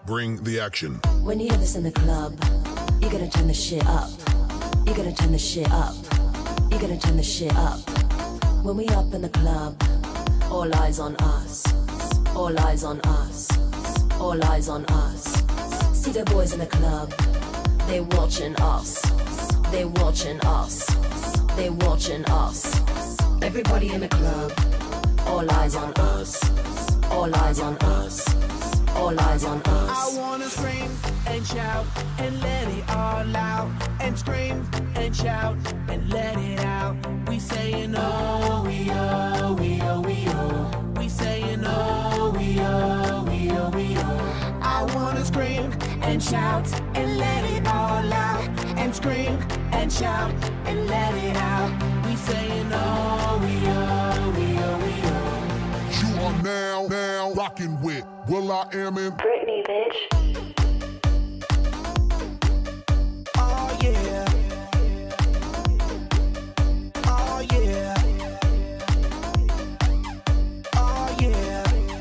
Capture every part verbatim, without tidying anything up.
Bring the action. When you hear this in the club, you gotta turn the shit up. You gotta turn the shit up. You gotta turn the shit up. When we up in the club, all eyes on us. All eyes on us. All eyes on us. See the boys in the club, they watching us. They watching us. They watching us. Everybody in the club, all eyes on us. All eyes on us. All eyes on us. I wanna scream and shout and let it all out. And scream and shout and let it out. We saying oh, we oh, we oh, we oh. We saying oh, we oh, we oh, we oh. I wanna scream and shout and let it all out. And scream and shout and let it out. We saying oh, we oh, we oh, we oh. You are now, now rocking with Will I Am in Britney, bitch. Oh yeah. Oh yeah. Oh yeah.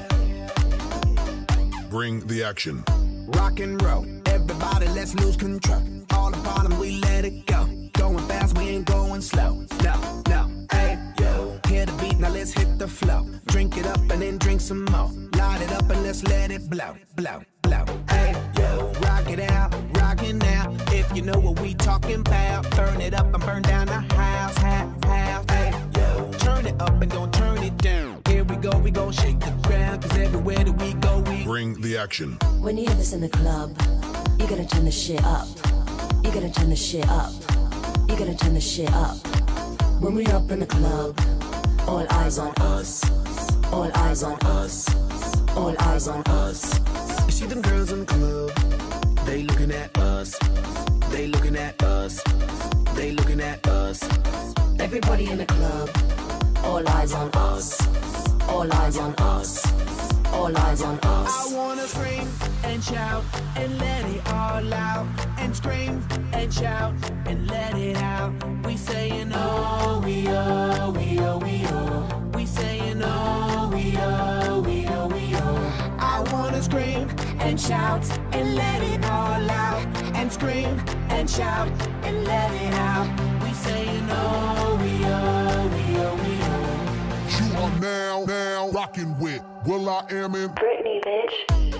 Bring the action. Rock and roll, everybody let's lose control. All the bottom we let it go. Going fast, we ain't going slow. No, no, hey, yo. Hear the beat, now let's hit the flow. Drink it up and then drink some more. Light it up and let's let it blow, blow, blow. Hey, yo. Rock it out, rock it now. If you know what we talking about, burn it up and burn down the house, house, house. Hey, yo. Turn it up and don't turn it down. Here we go, we gon' shake the ground. Cause everywhere that we go, we Bring the action. When you hear this in the club, you gotta turn the shit up. You gotta turn the shit up. You gotta turn the shit up. When we up in the club, all eyes on us. All eyes on us. All eyes on us. You see them girls in the club, they looking at us. They looking at us. They looking at us. Everybody in the club, all eyes on us. All eyes on us. All eyes on us. I wanna scream and shout and let it all out. And scream and shout and let it out. We saying oh, we oh, we oh, we oh. We saying oh, we oh, we oh, we oh. I wanna scream and shout and let it all out. And scream and shout and let it out. We saying oh, we oh, we oh, we oh. You are now, now rocking with Will I Am in Britney, bitch.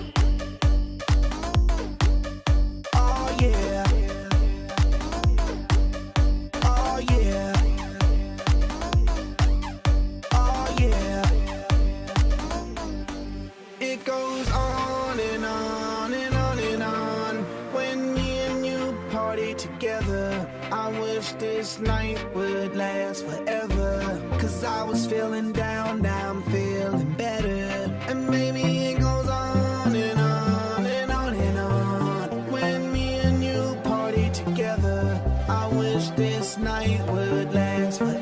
Oh yeah. Oh yeah. Oh yeah. It goes on and on and on and on. When me and you party together, I wish this night would last forever. Cause I was feeling down, now I'm feeling better. And maybe it goes on and on and on and on. When me and you party together, I wish this night would last forever.